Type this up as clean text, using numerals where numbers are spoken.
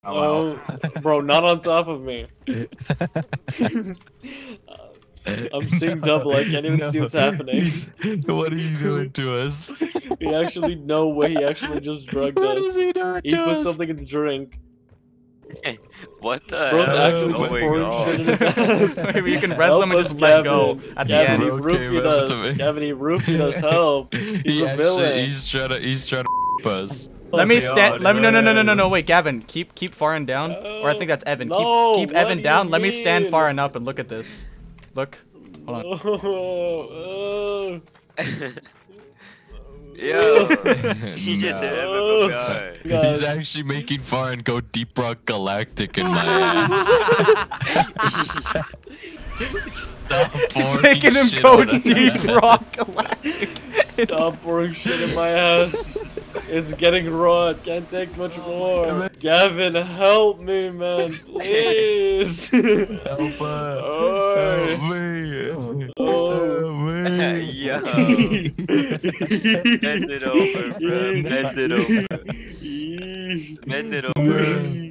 Oh, bro, not on top of me. I'm seeing double. I can't even see what's happening. What are you doing to us? We actually know what he actually just drugged What us. is he doing He to put us? something in the drink. What the Bro's hell actually is just going pouring on? shit in his ass. Maybe you can wrestle him and Help just us, let go Gavin. at the Gavin, he end. Bro roofied came after us. me. Gavin, he roofied us. Help. He's a villain. He's trying to us. Let me stand. Let me. No. Wait, Gavin, keep Farin down. Or I think that's Evan. No, keep what Evan do down. you Let me stand mean? Farin up and look at this. Look. Hold on. Yo, he just hit him in the guy. He's actually making Farin go Deep Rock Galactic in my ass. Stop pouring Making him shit go on us. Deep Rock Galactic. Stop pouring shit in my ass. It's getting raw. It can't take much more. Gavin, help me, man. Please. Help us. Help me. Help me. Yo. Bend it over, bro. Bend it over. Bend it over.